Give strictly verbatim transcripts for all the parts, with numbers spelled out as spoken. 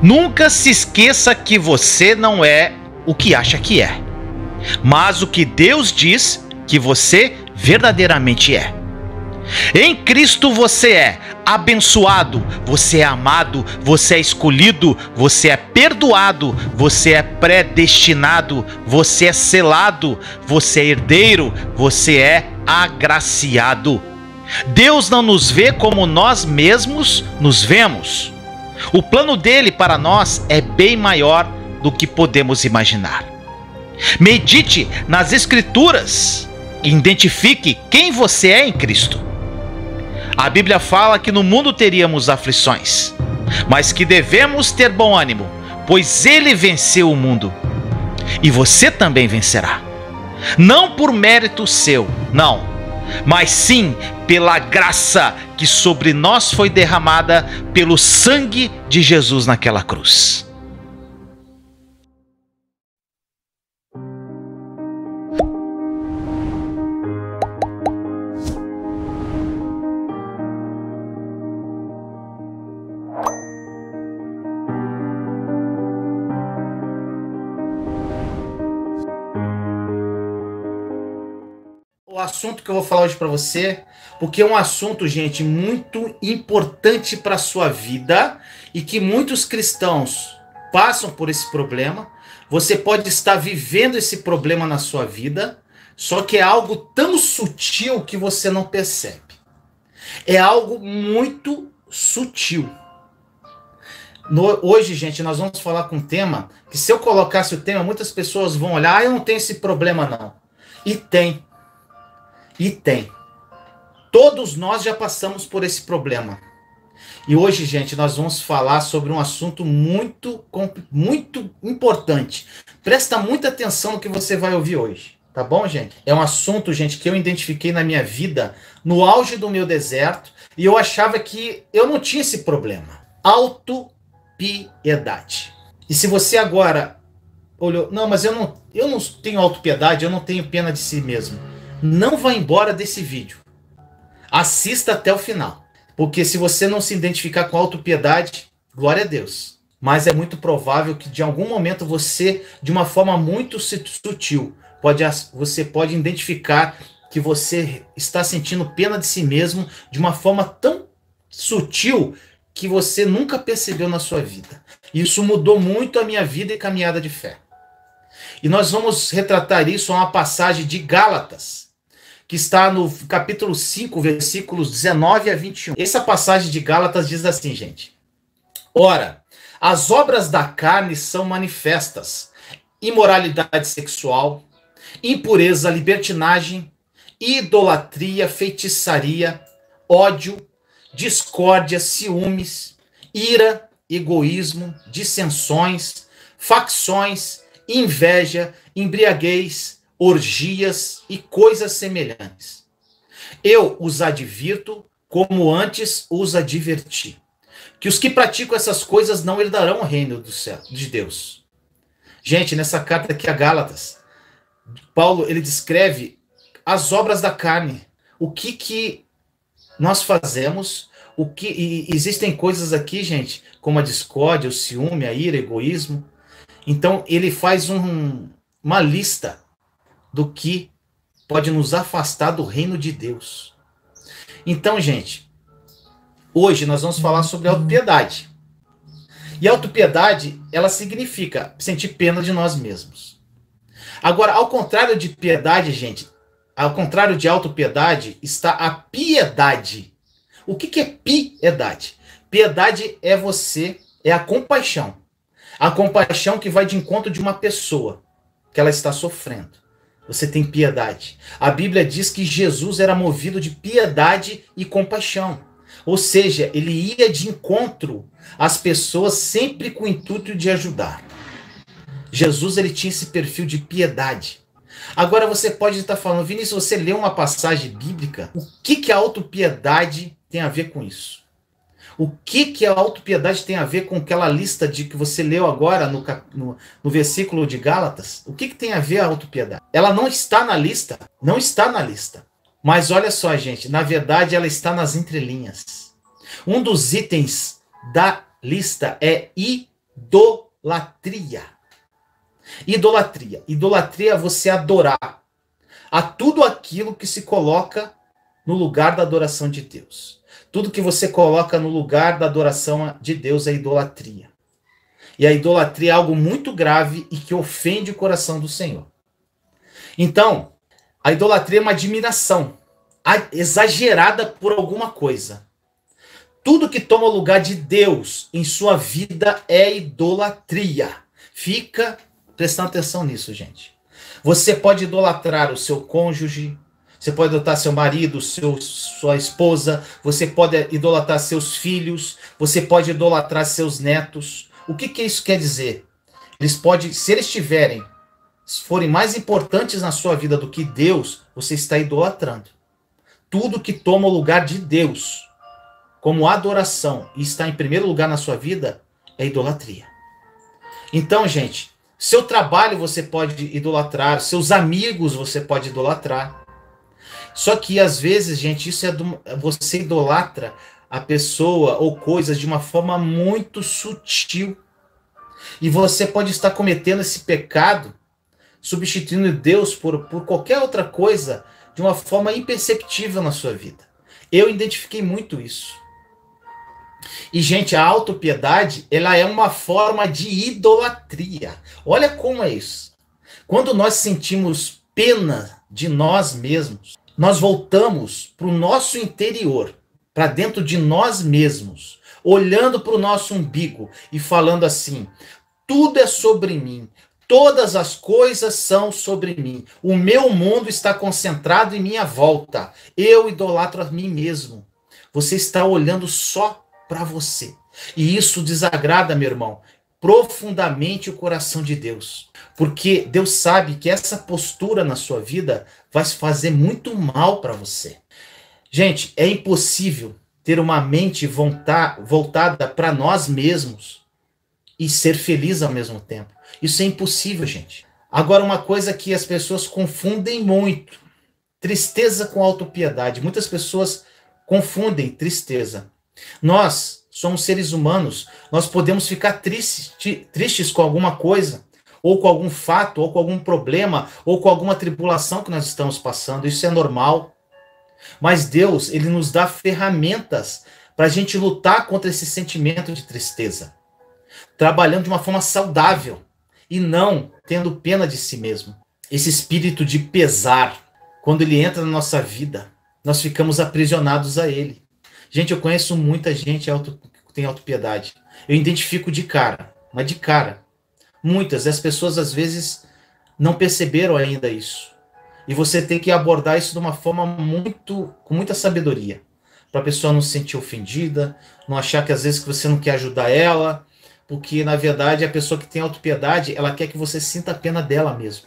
Nunca se esqueça que você não é o que acha que é, mas o que Deus diz que você verdadeiramente é. Em Cristo você é abençoado, você é amado, você é escolhido, você é perdoado, você é predestinado, você é selado, você é herdeiro, você é agraciado. Deus não nos vê como nós mesmos nos vemos. O plano dele para nós é bem maior do que podemos imaginar. Medite nas Escrituras e identifique quem você é em Cristo. A Bíblia fala que no mundo teríamos aflições, mas que devemos ter bom ânimo, pois ele venceu o mundo. E você também vencerá. Não por mérito seu, não, mas sim pela graça que sobre nós foi derramada pelo sangue de Jesus naquela cruz. O assunto que eu vou falar hoje para você, porque é um assunto, gente, muito importante para a sua vida e que muitos cristãos passam por esse problema. Você pode estar vivendo esse problema na sua vida, só que é algo tão sutil que você não percebe. É algo muito sutil. No, hoje, gente, nós vamos falar com um tema que, se eu colocasse o tema, muitas pessoas vão olhar, ah, eu não tenho esse problema não. E tem. E tem. Todos nós já passamos por esse problema. E hoje, gente, nós vamos falar sobre um assunto muito, muito importante. Presta muita atenção no que você vai ouvir hoje. Tá bom, gente? É um assunto, gente, que eu identifiquei na minha vida no auge do meu deserto e eu achava que eu não tinha esse problema. Autopiedade. E se você agora olhou, não, mas eu não, eu não tenho autopiedade, eu não tenho pena de si mesmo. Não vá embora desse vídeo. Assista até o final. Porque se você não se identificar com autopiedade, glória a Deus. Mas é muito provável que de algum momento você, de uma forma muito sutil, pode, você pode identificar que você está sentindo pena de si mesmo de uma forma tão sutil que você nunca percebeu na sua vida. Isso mudou muito a minha vida e caminhada de fé. E nós vamos retratar isso a uma passagem de Gálatas, que está no capítulo cinco, versículos dezenove a vinte e um. Essa passagem de Gálatas diz assim, gente. Ora, as obras da carne são manifestas: imoralidade sexual, impureza, libertinagem, idolatria, feitiçaria, ódio, discórdia, ciúmes, ira, egoísmo, dissensões, facções, inveja, embriaguez, orgias e coisas semelhantes. Eu os advirto como antes os adverti, que os que praticam essas coisas não herdarão o reino do céu, de Deus. Gente, nessa carta aqui a Gálatas, Paulo ele descreve as obras da carne, o que que nós fazemos, o que e existem coisas aqui, gente, como a discórdia, o ciúme, a ira, o egoísmo. Então ele faz um, uma lista do que pode nos afastar do reino de Deus. Então, gente, hoje nós vamos falar sobre autopiedade. E autopiedade, ela significa sentir pena de nós mesmos. Agora, ao contrário de piedade, gente, ao contrário de autopiedade, está a piedade. O que que é piedade? Piedade é você, é a compaixão. A compaixão que vai de encontro de uma pessoa que ela está sofrendo. Você tem piedade. A Bíblia diz que Jesus era movido de piedade e compaixão. Ou seja, ele ia de encontro às pessoas sempre com o intuito de ajudar. Jesus ele tinha esse perfil de piedade. Agora você pode estar falando, Vinícius, você leu uma passagem bíblica? O que que a autopiedade tem a ver com isso? O que que a autopiedade tem a ver com aquela lista de que você leu agora no, no, no versículo de Gálatas? O que que tem a ver a autopiedade? Ela não está na lista, não está na lista. Mas olha só, gente, na verdade ela está nas entrelinhas. Um dos itens da lista é idolatria. Idolatria. Idolatria é você adorar a tudo aquilo que se coloca no lugar da adoração de Deus. Tudo que você coloca no lugar da adoração de Deus é idolatria. E a idolatria é algo muito grave e que ofende o coração do Senhor. Então, a idolatria é uma admiração exagerada por alguma coisa. Tudo que toma o lugar de Deus em sua vida é idolatria. Fica prestando atenção nisso, gente. Você pode idolatrar o seu cônjuge, você pode idolatrar seu marido, seu, sua esposa, você pode idolatrar seus filhos, você pode idolatrar seus netos. O que, que isso quer dizer? Eles podem, se eles tiverem, se forem mais importantes na sua vida do que Deus, você está idolatrando. Tudo que toma o lugar de Deus como adoração e está em primeiro lugar na sua vida é idolatria. Então, gente, seu trabalho você pode idolatrar, seus amigos você pode idolatrar. Só que às vezes, gente, isso é do, você idolatra a pessoa ou coisas de uma forma muito sutil. E você pode estar cometendo esse pecado, substituindo Deus por, por qualquer outra coisa, de uma forma imperceptível na sua vida. Eu identifiquei muito isso. E, gente, a autopiedade, ela é uma forma de idolatria. Olha como é isso. Quando nós sentimos pena de nós mesmos, nós voltamos para o nosso interior, para dentro de nós mesmos, olhando para o nosso umbigo e falando assim: tudo é sobre mim, todas as coisas são sobre mim, o meu mundo está concentrado em minha volta, eu idolatro a mim mesmo. Você está olhando só para você. E isso desagrada, meu irmão, profundamente o coração de Deus. Porque Deus sabe que essa postura na sua vida vai fazer muito mal para você. Gente, é impossível ter uma mente voltada para nós mesmos e ser feliz ao mesmo tempo. Isso é impossível, gente. Agora, uma coisa que as pessoas confundem muito: tristeza com autopiedade. Muitas pessoas confundem tristeza. Nós somos seres humanos, nós podemos ficar tristes, tristes com alguma coisa, ou com algum fato, ou com algum problema, ou com alguma tribulação que nós estamos passando. Isso é normal. Mas Deus, ele nos dá ferramentas para a gente lutar contra esse sentimento de tristeza, trabalhando de uma forma saudável e não tendo pena de si mesmo. Esse espírito de pesar, quando ele entra na nossa vida, nós ficamos aprisionados a ele. Gente, eu conheço muita gente auto, que tem autopiedade. Eu identifico de cara, mas de cara. Muitas, as pessoas às vezes não perceberam ainda isso. E você tem que abordar isso de uma forma muito, com muita sabedoria, para a pessoa não se sentir ofendida, não achar que às vezes que você não quer ajudar ela, porque na verdade a pessoa que tem autopiedade, ela quer que você sinta a pena dela mesmo.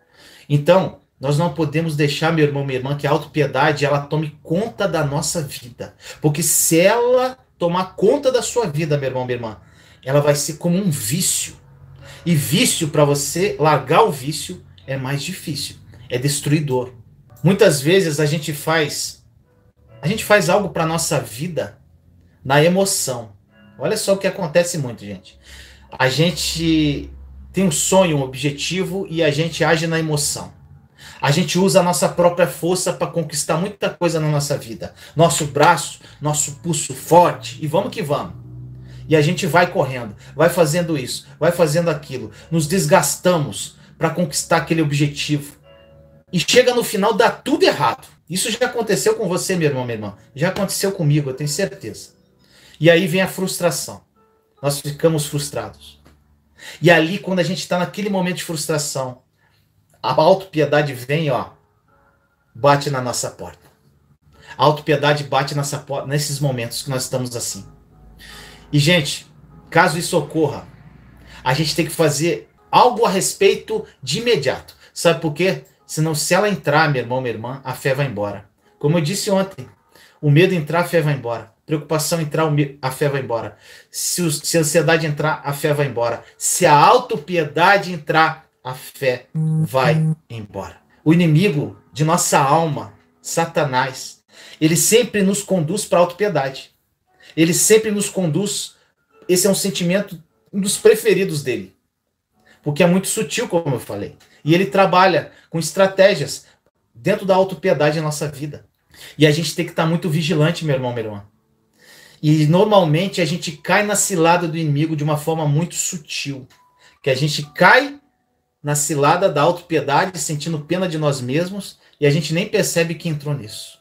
Então, nós não podemos deixar, meu irmão, minha irmã, que a autopiedade ela tome conta da nossa vida. Porque se ela tomar conta da sua vida, meu irmão, minha irmã, ela vai ser como um vício. E vício, para você largar o vício, é mais difícil. É destruidor. Muitas vezes a gente faz, a gente faz algo para nossa vida na emoção. Olha só o que acontece muito, gente. A gente tem um sonho, um objetivo e a gente age na emoção. A gente usa a nossa própria força para conquistar muita coisa na nossa vida. Nosso braço, nosso pulso forte e vamos que vamos. E a gente vai correndo, vai fazendo isso, vai fazendo aquilo. Nos desgastamos para conquistar aquele objetivo. E chega no final, dá tudo errado. Isso já aconteceu com você, meu irmão, minha irmã. Já aconteceu comigo, eu tenho certeza. E aí vem a frustração. Nós ficamos frustrados. E ali, quando a gente está naquele momento de frustração, a autopiedade vem, ó, bate na nossa porta. A autopiedade bate nessa porta, nesses momentos que nós estamos assim. E, gente, caso isso ocorra, a gente tem que fazer algo a respeito de imediato. Sabe por quê? Senão, se ela entrar, meu irmão, minha irmã, a fé vai embora. Como eu disse ontem, o medo entrar, a fé vai embora. Preocupação entrar, a fé vai embora. Se, o, se a ansiedade entrar, a fé vai embora. Se a autopiedade entrar, a fé vai embora. O inimigo de nossa alma, Satanás, ele sempre nos conduz para a autopiedade. Ele sempre nos conduz, esse é um sentimento um dos preferidos dele. Porque é muito sutil, como eu falei. E ele trabalha com estratégias dentro da autopiedade na nossa vida. E a gente tem que estar muito vigilante, meu irmão, minha irmã. E normalmente a gente cai na cilada do inimigo de uma forma muito sutil. Que a gente cai na cilada da autopiedade, sentindo pena de nós mesmos, e a gente nem percebe que entrou nisso.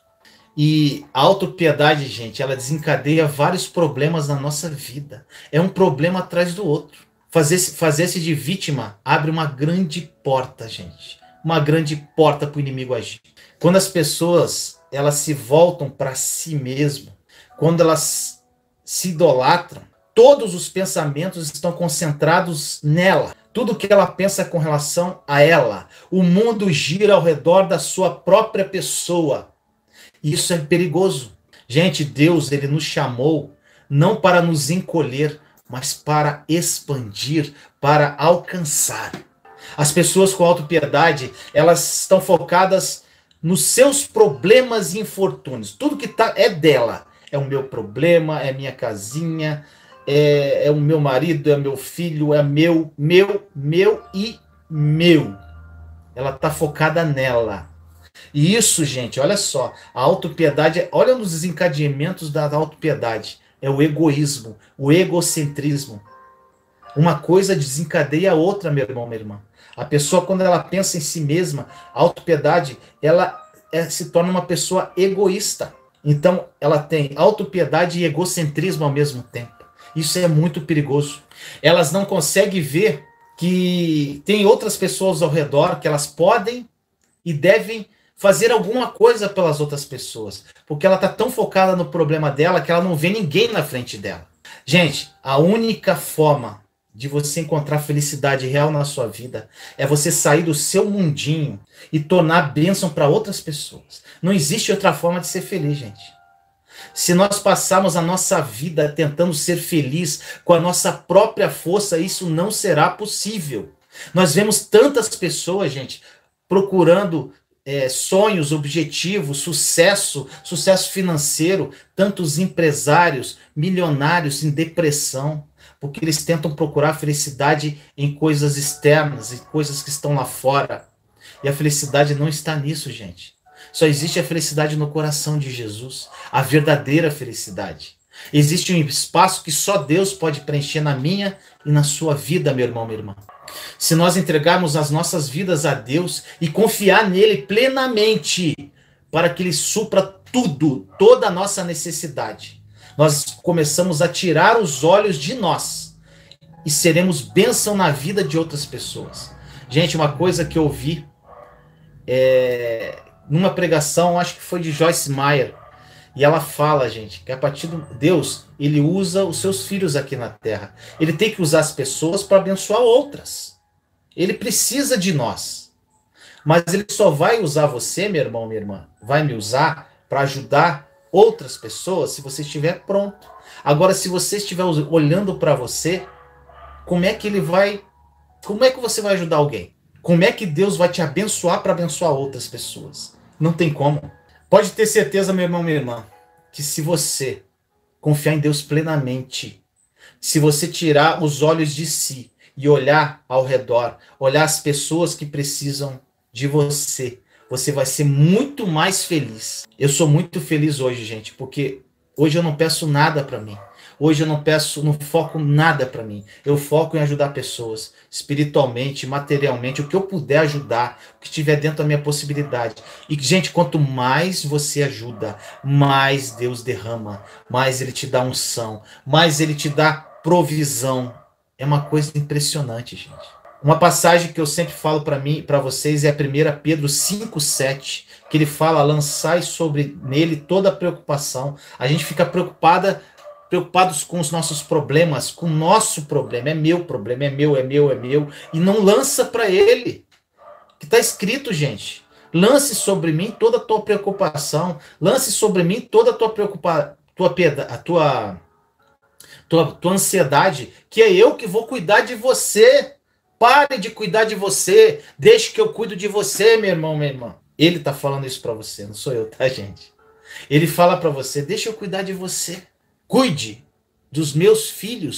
E a autopiedade, gente, ela desencadeia vários problemas na nossa vida. É um problema atrás do outro. Fazer-se fazer-se de vítima abre uma grande porta, gente. Uma grande porta para o inimigo agir. Quando as pessoas elas se voltam para si mesmo, quando elas se idolatram, todos os pensamentos estão concentrados nela. Tudo que ela pensa com relação a ela. O mundo gira ao redor da sua própria pessoa. E isso é perigoso. Gente, Deus, ele nos chamou não para nos encolher, mas para expandir, para alcançar. As pessoas com autopiedade, elas estão focadas nos seus problemas e infortúnios. Tudo que tá é dela. É o meu problema, é minha casinha, é, é o meu marido, é meu filho, é meu, meu, meu e meu. Ela está focada nela. E isso, gente, olha só, a autopiedade, olha nos desencadeamentos da autopiedade. É o egoísmo, o egocentrismo. Uma coisa desencadeia a outra, meu irmão, minha irmã. A pessoa, quando ela pensa em si mesma, a autopiedade, ela é, se torna uma pessoa egoísta. Então, ela tem autopiedade e egocentrismo ao mesmo tempo. Isso é muito perigoso. Elas não conseguem ver que tem outras pessoas ao redor que elas podem e devem fazer alguma coisa pelas outras pessoas. Porque ela está tão focada no problema dela que ela não vê ninguém na frente dela. Gente, a única forma de você encontrar felicidade real na sua vida é você sair do seu mundinho e tornar bênção para outras pessoas. Não existe outra forma de ser feliz, gente. Se nós passarmos a nossa vida tentando ser feliz com a nossa própria força, isso não será possível. Nós vemos tantas pessoas, gente, procurando é, sonhos, objetivos, sucesso, sucesso financeiro, tantos empresários, milionários em depressão, porque eles tentam procurar felicidade em coisas externas, em coisas que estão lá fora. E a felicidade não está nisso, gente. Só existe a felicidade no coração de Jesus, a verdadeira felicidade. Existe um espaço que só Deus pode preencher na minha e na sua vida, meu irmão, minha irmã. Se nós entregarmos as nossas vidas a Deus e confiar nele plenamente, para que ele supra tudo, toda a nossa necessidade, nós começamos a tirar os olhos de nós e seremos bênção na vida de outras pessoas. Gente, uma coisa que eu vi é, numa pregação, acho que foi de Joyce Meyer, e ela fala, gente, que a partir de Deus, ele usa os seus filhos aqui na terra. Ele tem que usar as pessoas para abençoar outras. Ele precisa de nós. Mas ele só vai usar você, meu irmão, minha irmã, vai me usar para ajudar outras pessoas se você estiver pronto. Agora, se você estiver olhando para você, como é que ele vai... Como é que você vai ajudar alguém? Como é que Deus vai te abençoar para abençoar outras pessoas? Não tem como. Pode ter certeza, meu irmão, minha irmã, que se você confiar em Deus plenamente, se você tirar os olhos de si e olhar ao redor, olhar as pessoas que precisam de você, você vai ser muito mais feliz. Eu sou muito feliz hoje, gente, porque hoje eu não peço nada para mim. Hoje eu não peço, não foco nada para mim. Eu foco em ajudar pessoas, espiritualmente, materialmente, o que eu puder ajudar, o que estiver dentro da minha possibilidade. E, gente, quanto mais você ajuda, mais Deus derrama, mais Ele te dá unção, mais Ele te dá provisão. É uma coisa impressionante, gente. Uma passagem que eu sempre falo para mim, para vocês, é a primeira Pedro cinco, sete, que ele fala: lançai sobre nele toda a preocupação. A gente fica preocupada preocupados com os nossos problemas, com o nosso problema, é meu problema, é meu, é meu, é meu, e não lança para ele. Que está escrito, gente. Lance sobre mim toda a tua preocupação, lance sobre mim toda a tua preocupação, tua, a tua, tua, tua ansiedade, que é eu que vou cuidar de você. Pare de cuidar de você, deixe que eu cuido de você, meu irmão, minha irmã. Ele está falando isso para você, não sou eu, tá, gente? Ele fala para você: deixa eu cuidar de você. Cuide dos meus filhos.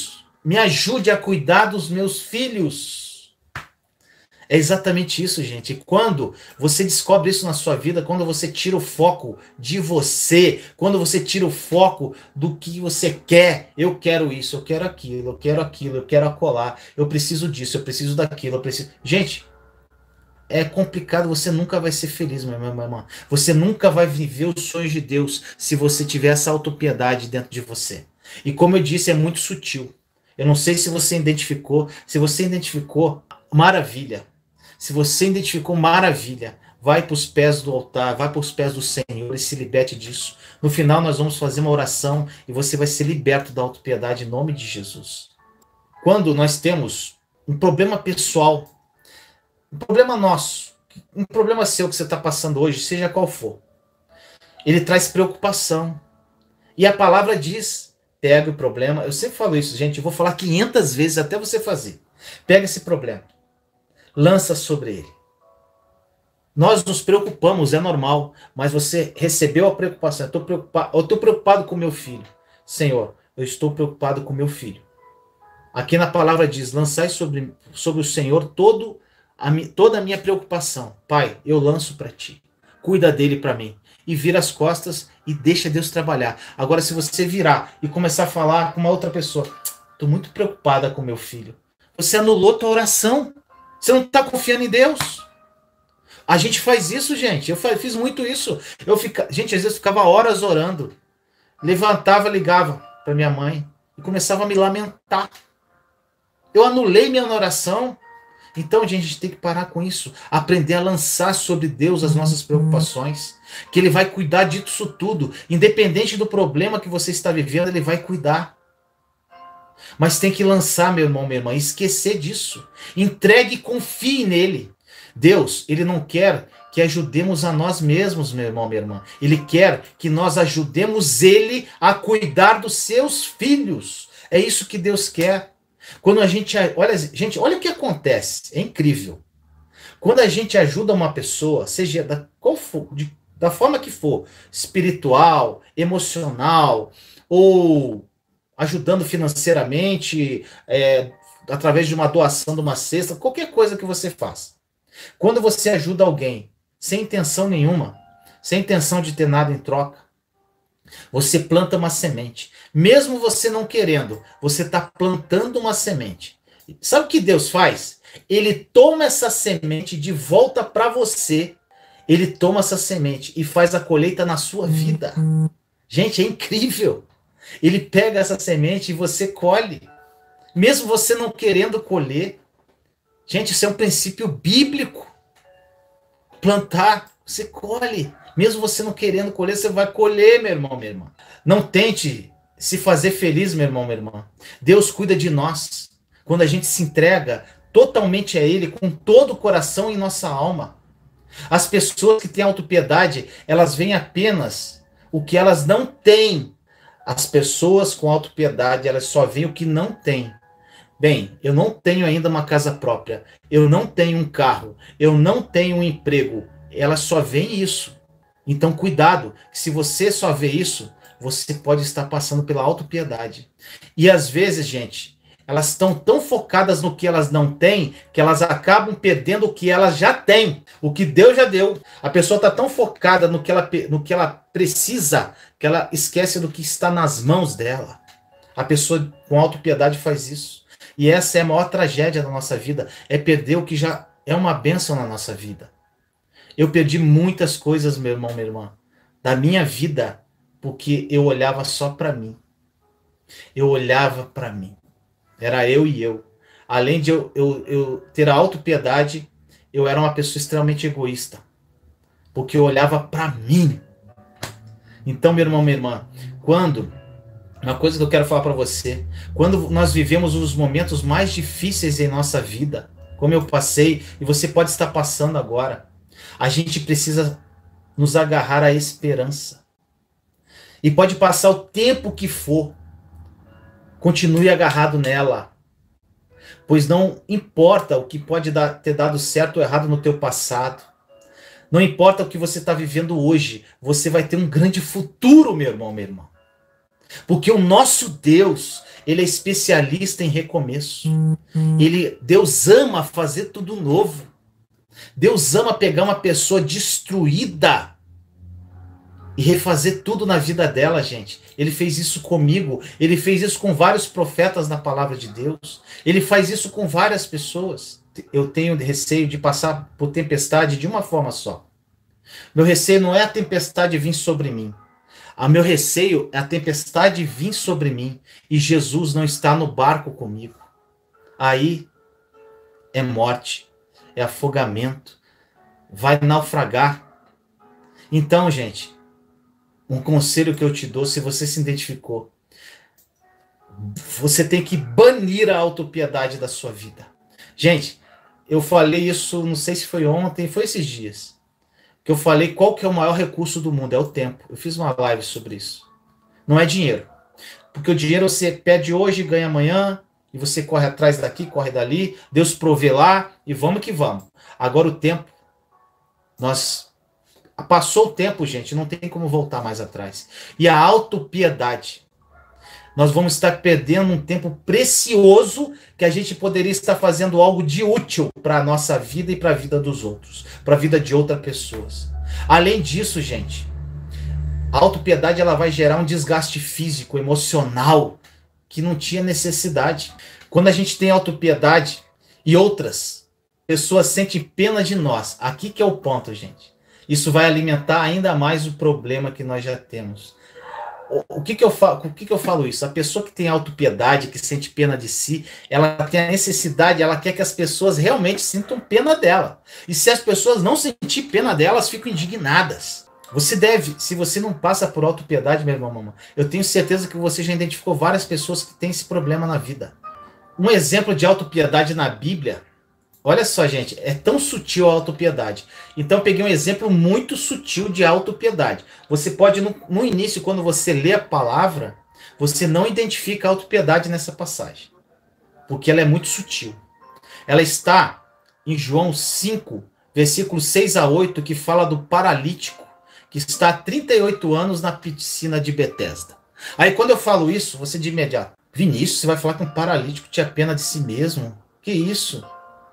Me ajude a cuidar dos meus filhos. É exatamente isso, gente. Quando você descobre isso na sua vida, quando você tira o foco de você, quando você tira o foco do que você quer, eu quero isso, eu quero aquilo, eu quero aquilo, eu quero acolá, eu preciso disso, eu preciso daquilo, eu preciso... Gente, é complicado, você nunca vai ser feliz, meu irmão, minha irmã. Você nunca vai viver os sonhos de Deus se você tiver essa autopiedade dentro de você. E como eu disse, é muito sutil. Eu não sei se você identificou. Se você identificou, maravilha. Se você identificou, maravilha. Vai para os pés do altar, vai para os pés do Senhor e se liberte disso. No final nós vamos fazer uma oração e você vai ser liberto da autopiedade em nome de Jesus. Quando nós temos um problema pessoal, um problema nosso, um problema seu que você está passando hoje, seja qual for, ele traz preocupação. E a palavra diz, pega o problema, eu sempre falo isso, gente, eu vou falar quinhentas vezes até você fazer. Pega esse problema, lança sobre ele. Nós nos preocupamos, é normal, mas você recebeu a preocupação. Eu estou preocupado, eu estou preocupado com meu filho. Senhor, eu estou preocupado com meu filho. Aqui na palavra diz, lançai sobre, sobre o Senhor todo a, toda a minha preocupação. Pai, eu lanço para ti. Cuida dele para mim. E vira as costas e deixa Deus trabalhar. Agora, se você virar e começar a falar com uma outra pessoa, estou muito preocupada com meu filho. Você anulou tua oração. Você não está confiando em Deus. A gente faz isso, gente. Eu fiz muito isso. Eu fica... Gente, às vezes eu ficava horas orando. Levantava, ligava para minha mãe e começava a me lamentar. Eu anulei minha oração. Então, gente, a gente tem que parar com isso. Aprender a lançar sobre Deus as nossas preocupações. Que Ele vai cuidar disso tudo. Independente do problema que você está vivendo, Ele vai cuidar. Mas tem que lançar, meu irmão, minha irmã, e esquecer disso. Entregue e confie nele. Deus, Ele não quer que ajudemos a nós mesmos, meu irmão, minha irmã. Ele quer que nós ajudemos Ele a cuidar dos seus filhos. É isso que Deus quer. Quando a gente... Olha, gente, olha o que acontece. É incrível. Quando a gente ajuda uma pessoa, seja da, qual for, de, da forma que for, espiritual, emocional, ou ajudando financeiramente, é, através de uma doação de uma cesta, qualquer coisa que você faça. Quando você ajuda alguém sem intenção nenhuma, sem intenção de ter nada em troca, você planta uma semente. Mesmo você não querendo, você está plantando uma semente. Sabe o que Deus faz? Ele toma essa semente de volta para você. Ele toma essa semente e faz a colheita na sua vida. Gente, é incrível. Ele pega essa semente e você colhe. Mesmo você não querendo colher. Gente, isso é um princípio bíblico. Plantar, você colhe. Mesmo você não querendo colher, você vai colher, meu irmão, minha irmã. Não tente se fazer feliz, meu irmão, minha irmã. Deus cuida de nós. Quando a gente se entrega totalmente a Ele, com todo o coração e nossa alma. As pessoas que têm autopiedade, elas veem apenas o que elas não têm. As pessoas com autopiedade, elas só veem o que não têm. Bem, eu não tenho ainda uma casa própria, eu não tenho um carro, eu não tenho um emprego, elas só veem isso. Então cuidado, que se você só vê isso, você pode estar passando pela autopiedade. E às vezes, gente, elas estão tão focadas no que elas não têm, que elas acabam perdendo o que elas já têm, o que Deus já deu. A pessoa está tão focada no que, ela, no que ela precisa, que ela esquece do que está nas mãos dela. A pessoa com autopiedade faz isso. E essa é a maior tragédia da nossa vida, é perder o que já é uma bênção na nossa vida. Eu perdi muitas coisas, meu irmão, minha irmã, da minha vida, porque eu olhava só para mim. Eu olhava para mim. Era eu e eu. Além de eu, eu, eu ter a autopiedade, eu era uma pessoa extremamente egoísta, porque eu olhava para mim. Então, meu irmão, minha irmã, quando... Uma coisa que eu quero falar para você, quando nós vivemos os momentos mais difíceis em nossa vida, como eu passei, e você pode estar passando agora, a gente precisa nos agarrar à esperança. E pode passar o tempo que for, continue agarrado nela, pois não importa o que pode dar, ter dado certo ou errado no teu passado, não importa o que você está vivendo hoje, você vai ter um grande futuro, meu irmão, minha irmã. Porque o nosso Deus, ele é especialista em recomeço. Ele, Deus ama fazer tudo novo. Deus ama pegar uma pessoa destruída e refazer tudo na vida dela, gente. Ele fez isso comigo. Ele fez isso com vários profetas na palavra de Deus. Ele faz isso com várias pessoas. Eu tenho receio de passar por tempestade de uma forma só. Meu receio não é a tempestade vir sobre mim. O meu receio é a tempestade vir sobre mim e Jesus não está no barco comigo. Aí é morte, é afogamento, vai naufragar. Então, gente, um conselho que eu te dou, se você se identificou, você tem que banir a autopiedade da sua vida. Gente, eu falei isso, não sei se foi ontem, foi esses dias, que eu falei qual que é o maior recurso do mundo, é o tempo. Eu fiz uma live sobre isso. Não é dinheiro. Porque o dinheiro você pede hoje e ganha amanhã, e você corre atrás daqui, corre dali, Deus provê lá, e vamos que vamos. Agora o tempo, nós... Passou o tempo, gente, não tem como voltar mais atrás. E a autopiedade. Nós vamos estar perdendo um tempo precioso que a gente poderia estar fazendo algo de útil para a nossa vida e para a vida dos outros, para a vida de outras pessoas. Além disso, gente, a autopiedade ela vai gerar um desgaste físico, emocional, que não tinha necessidade. Quando a gente tem autopiedade e outras pessoas sentem pena de nós, aqui que é o ponto, gente. Isso vai alimentar ainda mais o problema que nós já temos. O, o, que, que, eu falo, o que, que eu falo isso? A pessoa que tem autopiedade, que sente pena de si, ela tem a necessidade, ela quer que as pessoas realmente sintam pena dela. E se as pessoas não sentirem pena dela, elas ficam indignadas. Você deve, se você não passa por autopiedade, meu irmão, mamãe, eu tenho certeza que você já identificou várias pessoas que têm esse problema na vida. Um exemplo de autopiedade na Bíblia, olha só, gente, é tão sutil a autopiedade. Então eu peguei um exemplo muito sutil de autopiedade. Você pode, no, no início, quando você lê a palavra, você não identifica a autopiedade nessa passagem. Porque ela é muito sutil. Ela está em João cinco, versículos seis a oito, que fala do paralítico, que está há trinta e oito anos na piscina de Betesda. Aí quando eu falo isso, você de imediato, Vinícius, você vai falar que um paralítico tinha pena de si mesmo? Que isso?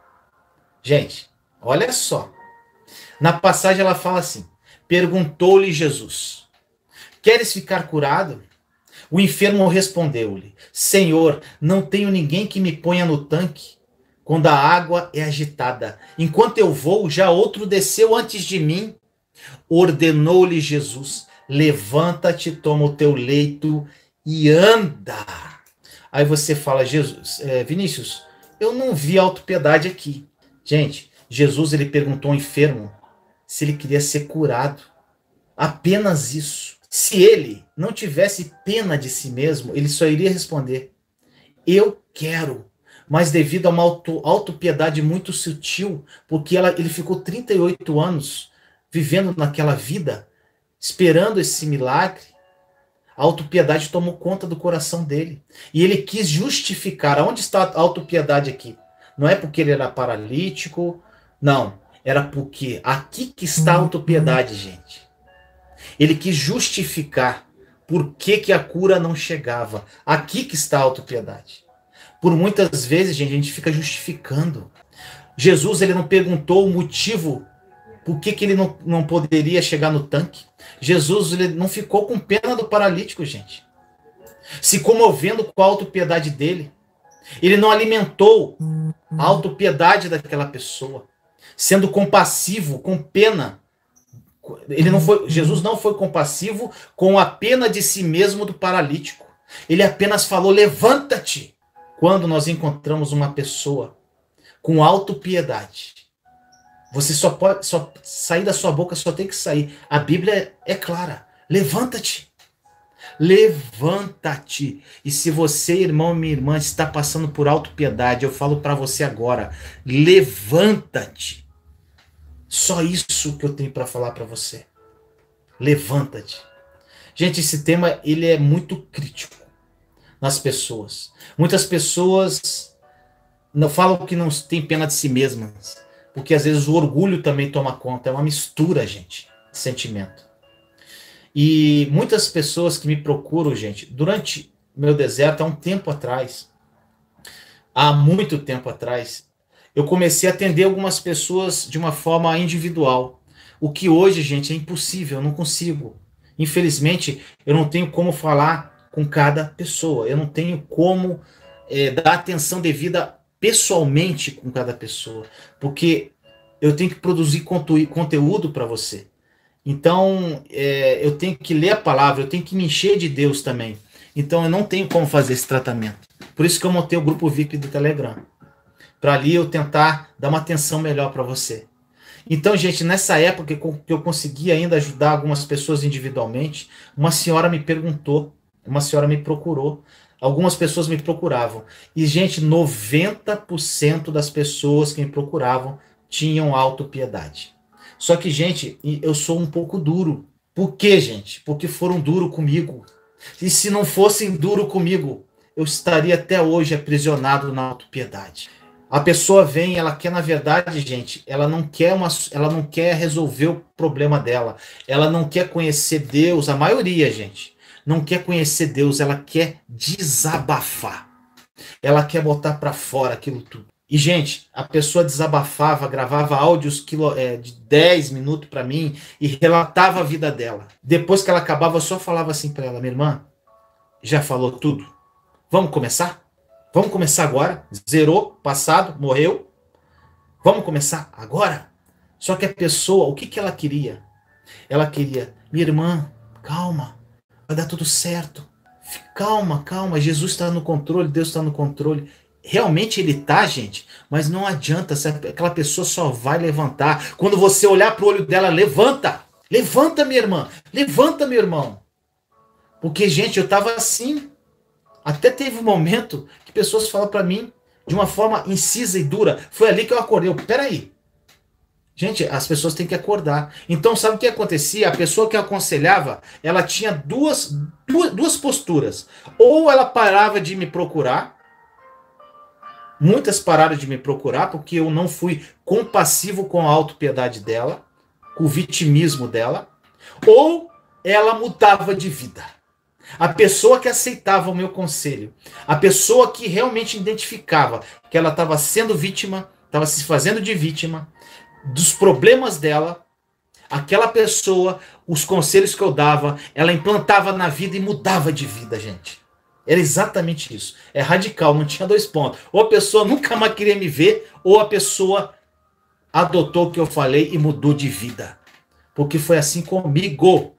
Gente, olha só. Na passagem ela fala assim: perguntou-lhe Jesus, queres ficar curado? O enfermo respondeu-lhe, Senhor, não tenho ninguém que me ponha no tanque quando a água é agitada. Enquanto eu vou, já outro desceu antes de mim. Ordenou-lhe Jesus, levanta-te, toma o teu leito e anda. Aí você fala, Jesus, é, Vinícius, eu não vi autopiedade aqui. Gente, Jesus ele perguntou ao enfermo se ele queria ser curado. Apenas isso. Se ele não tivesse pena de si mesmo, ele só iria responder, eu quero. Mas devido a uma auto, autopiedade muito sutil, porque ela, ele ficou trinta e oito anos vivendo naquela vida, esperando esse milagre, a autopiedade tomou conta do coração dele. E ele quis justificar. Aonde está a autopiedade aqui? Não é porque ele era paralítico, não. Era porque aqui que está a autopiedade, gente. Ele quis justificar por que, que a cura não chegava. Aqui que está a autopiedade. Por muitas vezes, gente, a gente fica justificando. Jesus ele não perguntou o motivo por que, que ele não, não poderia chegar no tanque. Jesus ele não ficou com pena do paralítico, gente. Se comovendo com a autopiedade dele. Ele não alimentou a autopiedade daquela pessoa, sendo compassivo, com pena. Ele não foi, Jesus não foi compassivo com a pena de si mesmo do paralítico. Ele apenas falou, levanta-te. Quando nós encontramos uma pessoa com autopiedade, você só pode só sair da sua boca, só tem que sair. A Bíblia é clara. Levanta-te. Levanta-te. E se você, irmão e minha irmã, está passando por autopiedade, eu falo para você agora, levanta-te. Só isso que eu tenho para falar para você. Levanta-te. Gente, esse tema ele é muito crítico nas pessoas. Muitas pessoas não falam que não têm pena de si mesmas, porque às vezes o orgulho também toma conta. É uma mistura, gente, de sentimento. E muitas pessoas que me procuram, gente, durante meu deserto, há um tempo atrás, há muito tempo atrás, eu comecei a atender algumas pessoas de uma forma individual. O que hoje, gente, é impossível, eu não consigo. Infelizmente, eu não tenho como falar com cada pessoa, eu não tenho como é, dar atenção devida pessoalmente com cada pessoa, porque eu tenho que produzir conteúdo para você. Então, é, eu tenho que ler a palavra, eu tenho que me encher de Deus também. Então, eu não tenho como fazer esse tratamento. Por isso que eu montei o grupo V I P do Telegram. Para ali eu tentar dar uma atenção melhor para você. Então, gente, nessa época que eu consegui ainda ajudar algumas pessoas individualmente, uma senhora me perguntou, uma senhora me procurou, algumas pessoas me procuravam. E, gente, noventa por cento das pessoas que me procuravam tinham autopiedade. Só que, gente, eu sou um pouco duro. Por quê, gente? Porque foram duros comigo. E se não fossem duro comigo, eu estaria até hoje aprisionado na autopiedade. A pessoa vem, ela quer, na verdade, gente, ela não quer uma, ela não quer resolver o problema dela. Ela não quer conhecer Deus, a maioria, gente, não quer conhecer Deus, ela quer desabafar. Ela quer botar para fora aquilo tudo. E, gente, a pessoa desabafava, gravava áudios quilo, é, de dez minutos para mim e relatava a vida dela. Depois que ela acabava, eu só falava assim para ela: minha irmã, já falou tudo? Vamos começar? Vamos começar agora? Zerou, passado, morreu. Vamos começar agora? Só que a pessoa, o que, que ela queria? Ela queria: minha irmã, calma, vai dar tudo certo. Calma, calma, Jesus está no controle, Deus está no controle. Realmente ele tá, gente, mas não adianta, aquela pessoa só vai levantar. Quando você olhar pro olho dela, levanta. Levanta, minha irmã. Levanta, meu irmão. Porque, gente, eu tava assim. Até teve um momento que pessoas falam para mim de uma forma incisa e dura. Foi ali que eu acordei. Eu, peraí. Gente, as pessoas têm que acordar. Então, sabe o que acontecia? A pessoa que eu aconselhava, ela tinha duas, duas, duas posturas. Ou ela parava de me procurar. Muitas pararam de me procurar porque eu não fui compassivo com a autopiedade dela, com o vitimismo dela. Ou ela mudava de vida. A pessoa que aceitava o meu conselho, a pessoa que realmente identificava que ela estava sendo vítima, estava se fazendo de vítima dos problemas dela, aquela pessoa, os conselhos que eu dava, ela implantava na vida e mudava de vida, gente. Era exatamente isso. É radical, não tinha dois pontos. Ou a pessoa nunca mais queria me ver, ou a pessoa adotou o que eu falei e mudou de vida. Porque foi assim comigo.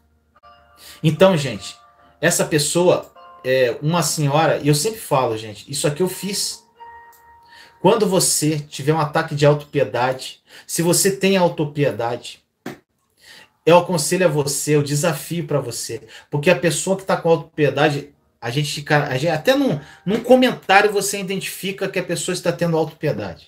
Então, gente, essa pessoa é uma senhora, e eu sempre falo, gente, isso aqui eu fiz. Quando você tiver um ataque de autopiedade, se você tem autopiedade, eu aconselho a você, eu desafio para você, porque a pessoa que está com autopiedade, a gente, a gente até num, num comentário você identifica que a pessoa está tendo autopiedade.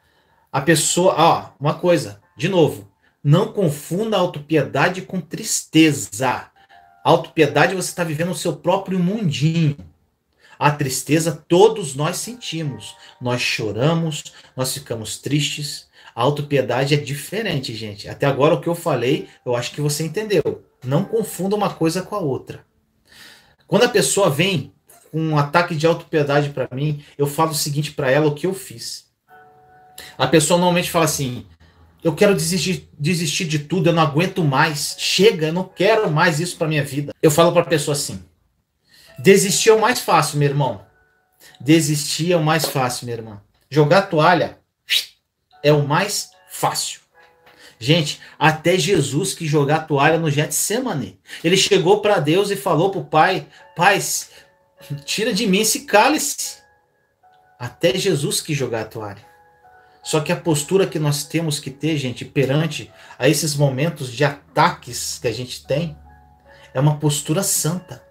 A pessoa, ó, uma coisa, de novo, não confunda autopiedade com tristeza. Autopiedade, você está vivendo o seu próprio mundinho. A tristeza todos nós sentimos. Nós choramos, nós ficamos tristes. A autopiedade é diferente, gente. Até agora o que eu falei, eu acho que você entendeu. Não confunda uma coisa com a outra. Quando a pessoa vem com um ataque de autopiedade para mim, eu falo o seguinte para ela, o que eu fiz. A pessoa normalmente fala assim: eu quero desistir, desistir de tudo, eu não aguento mais. Chega, eu não quero mais isso para minha vida. Eu falo para a pessoa assim: desistir é o mais fácil, meu irmão. Desistir é o mais fácil, minha irmã. Jogar a toalha é o mais fácil. Gente, até Jesus que jogar a toalha no Getsemane. Ele chegou para Deus e falou para o Pai: Pai, tira de mim esse cálice. Até Jesus que jogar a toalha. Só que a postura que nós temos que ter, gente, perante a esses momentos de ataques que a gente tem, é uma postura santa.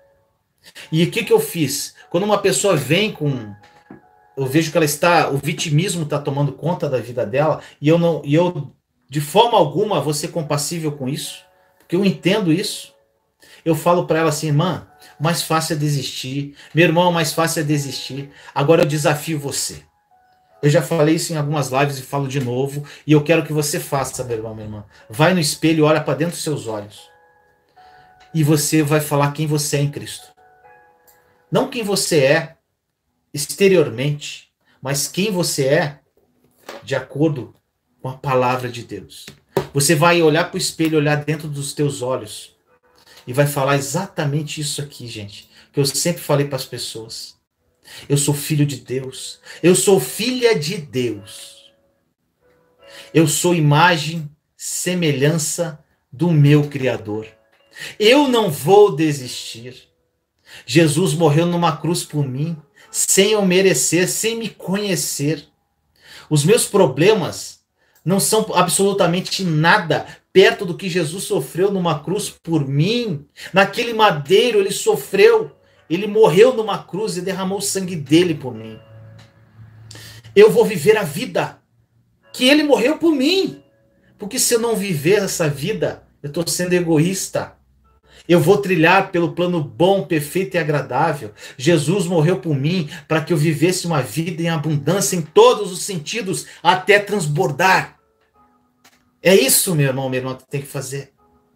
E o que, que eu fiz? Quando uma pessoa vem com... Eu vejo que ela está... O vitimismo está tomando conta da vida dela, e eu, não, e eu de forma alguma, vou ser compassível com isso, porque eu entendo isso. Eu falo para ela assim: irmã, o mais fácil é desistir. Meu irmão, o mais fácil é desistir. Agora eu desafio você. Eu já falei isso em algumas lives e falo de novo. E eu quero que você faça, meu irmão, minha irmã. Vai no espelho e olha para dentro dos seus olhos. E você vai falar quem você é em Cristo. Não quem você é exteriormente, mas quem você é de acordo com a palavra de Deus. Você vai olhar para o espelho, olhar dentro dos teus olhos e vai falar exatamente isso aqui, gente, que eu sempre falei para as pessoas. Eu sou filho de Deus. Eu sou filha de Deus. Eu sou imagem, semelhança do meu Criador. Eu não vou desistir. Jesus morreu numa cruz por mim, sem eu merecer, sem me conhecer. Os meus problemas não são absolutamente nada perto do que Jesus sofreu numa cruz por mim. Naquele madeiro ele sofreu, ele morreu numa cruz e derramou o sangue dele por mim. Eu vou viver a vida que ele morreu por mim. Porque se eu não viver essa vida, eu estou sendo egoísta. Eu vou trilhar pelo plano bom, perfeito e agradável. Jesus morreu por mim para que eu vivesse uma vida em abundância em todos os sentidos, até transbordar. É isso, meu irmão, minha irmã, que tem que fazer.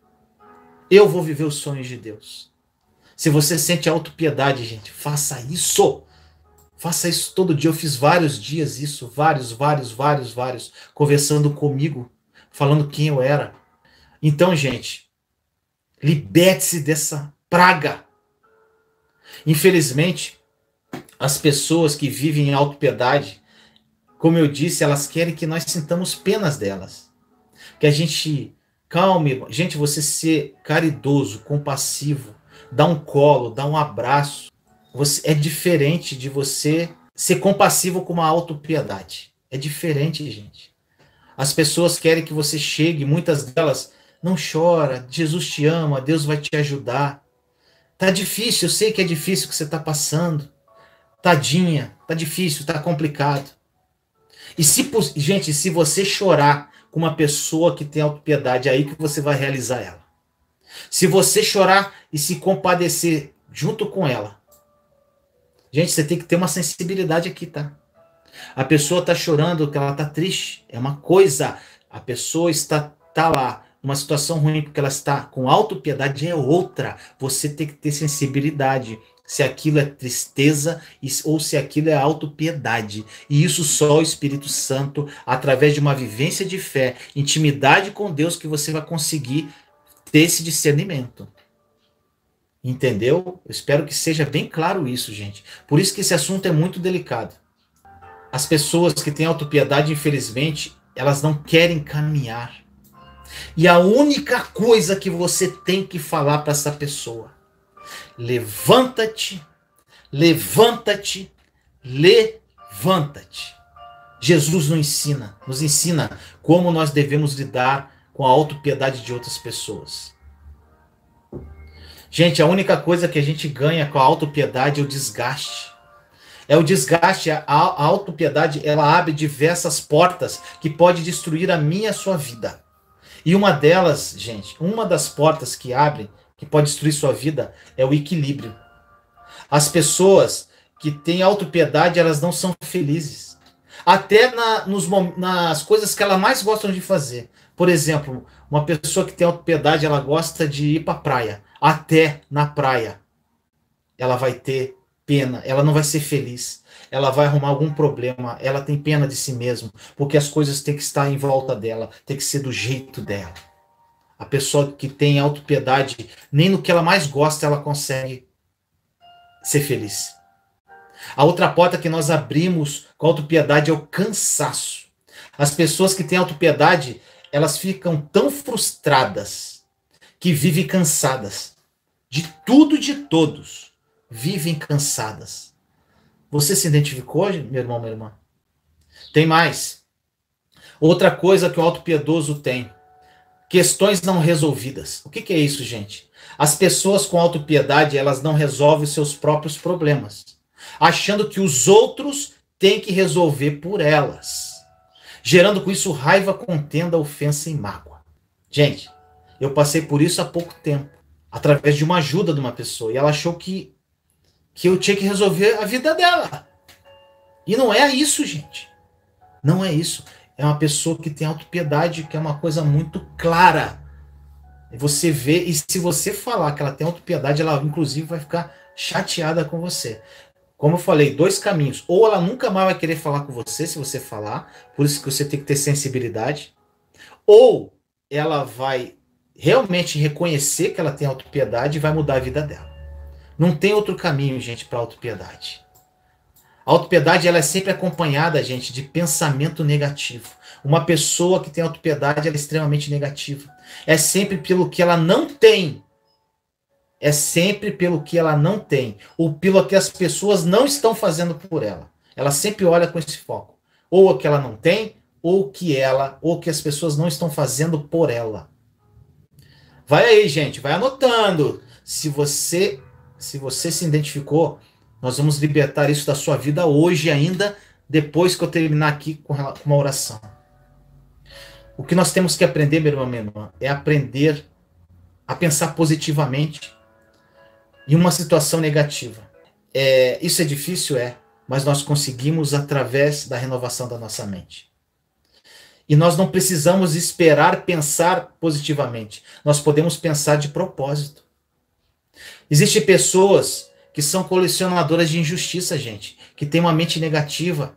Eu vou viver os sonhos de Deus. Se você sente autopiedade, gente, faça isso. Faça isso todo dia. Eu fiz vários dias isso, vários, vários, vários, vários, conversando comigo, falando quem eu era. Então, gente, liberte-se dessa praga. Infelizmente, as pessoas que vivem em autopiedade, como eu disse, elas querem que nós sintamos penas delas. Que a gente calme, gente, você ser caridoso, compassivo, dar um colo, dar um abraço, você, é diferente de você ser compassivo com uma autopiedade. É diferente, gente. As pessoas querem que você chegue, muitas delas, não chora, Jesus te ama, Deus vai te ajudar. Tá difícil, eu sei que é difícil o que você tá passando. Tadinha, tá difícil, tá complicado. E se, gente, se você chorar com uma pessoa que tem autopiedade, é aí que você vai realizar ela. Se você chorar e se compadecer junto com ela, gente, você tem que ter uma sensibilidade aqui, tá? A pessoa tá chorando, que ela tá triste, é uma coisa. A pessoa está tá lá, numa situação ruim, porque ela está com autopiedade, é outra. Você tem que ter sensibilidade. Se aquilo é tristeza ou se aquilo é autopiedade. E isso só o Espírito Santo, através de uma vivência de fé, intimidade com Deus, que você vai conseguir ter esse discernimento. Entendeu? Eu espero que seja bem claro isso, gente. Por isso que esse assunto é muito delicado. As pessoas que têm autopiedade, infelizmente, elas não querem caminhar. E a única coisa que você tem que falar para essa pessoa: levanta-te, levanta-te, levanta-te. Jesus nos ensina, nos ensina como nós devemos lidar com a autopiedade de outras pessoas. Gente, a única coisa que a gente ganha com a autopiedade é o desgaste. É o desgaste, a autopiedade, ela abre diversas portas que pode destruir a minha e a sua vida. E uma delas, gente, uma das portas que abre, que pode destruir sua vida, é o equilíbrio. As pessoas que têm autopiedade, elas não são felizes. Até na, nos, nas coisas que elas mais gostam de fazer. Por exemplo, uma pessoa que tem autopiedade, ela gosta de ir para a praia. Até na praia, ela vai ter pena, ela não vai ser feliz. Ela vai arrumar algum problema, ela tem pena de si mesma, porque as coisas têm que estar em volta dela, tem que ser do jeito dela. A pessoa que tem autopiedade, nem no que ela mais gosta ela consegue ser feliz. A outra porta que nós abrimos com autopiedade é o cansaço. As pessoas que têm autopiedade, elas ficam tão frustradas que vivem cansadas. De tudo e de todos, vivem cansadas. Você se identificou, meu irmão, minha irmã? Tem mais. Outra coisa que o autopiedoso tem: questões não resolvidas. O que, que é isso, gente? As pessoas com autopiedade, elas não resolvem seus próprios problemas, achando que os outros têm que resolver por elas, gerando com isso raiva, contenda, ofensa e mágoa. Gente, eu passei por isso há pouco tempo, através de uma ajuda de uma pessoa, e ela achou que que eu tinha que resolver a vida dela. E não é isso, gente. Não é isso. É uma pessoa que tem autopiedade, que é uma coisa muito clara. Você vê, e se você falar que ela tem autopiedade, ela inclusive vai ficar chateada com você. Como eu falei, dois caminhos. Ou ela nunca mais vai querer falar com você se você falar, por isso que você tem que ter sensibilidade. Ou ela vai realmente reconhecer que ela tem autopiedade e vai mudar a vida dela. Não tem outro caminho, gente, para autopiedade. A autopiedade ela é sempre acompanhada, gente, de pensamento negativo. Uma pessoa que tem autopiedade ela é extremamente negativa. É sempre pelo que ela não tem. É sempre pelo que ela não tem. Ou pelo que as pessoas não estão fazendo por ela. Ela sempre olha com esse foco. Ou o que ela não tem, ou que ela, ou que as pessoas não estão fazendo por ela. Vai aí, gente, vai anotando. Se você, se você se identificou, nós vamos libertar isso da sua vida hoje ainda, depois que eu terminar aqui com uma oração. O que nós temos que aprender, meu irmão, minha irmã, é aprender a pensar positivamente em uma situação negativa. É, isso é difícil, é, mas nós conseguimos através da renovação da nossa mente. E nós não precisamos esperar pensar positivamente. Nós podemos pensar de propósito. Existem pessoas que são colecionadoras de injustiça, gente, que têm uma mente negativa.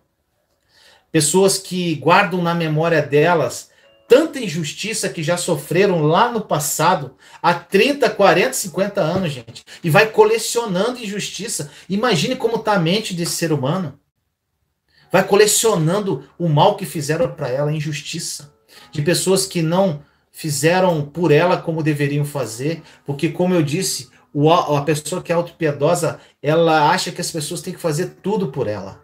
Pessoas que guardam na memória delas tanta injustiça que já sofreram lá no passado, há trinta, quarenta, cinquenta anos, gente. E vai colecionando injustiça. Imagine como está a mente desse ser humano. Vai colecionando o mal que fizeram para ela, a injustiça. De pessoas que não fizeram por ela como deveriam fazer. Porque, como eu disse, o, a pessoa que é autopiedosa, ela acha que as pessoas têm que fazer tudo por ela.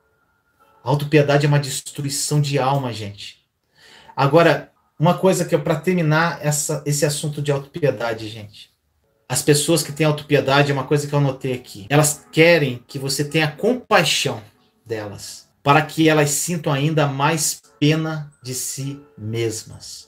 A autopiedade é uma destruição de alma, gente. Agora, uma coisa que é para terminar essa, esse assunto de autopiedade, gente. As pessoas que têm autopiedade, é uma coisa que eu anotei aqui. Elas querem que você tenha compaixão delas, para que elas sintam ainda mais pena de si mesmas.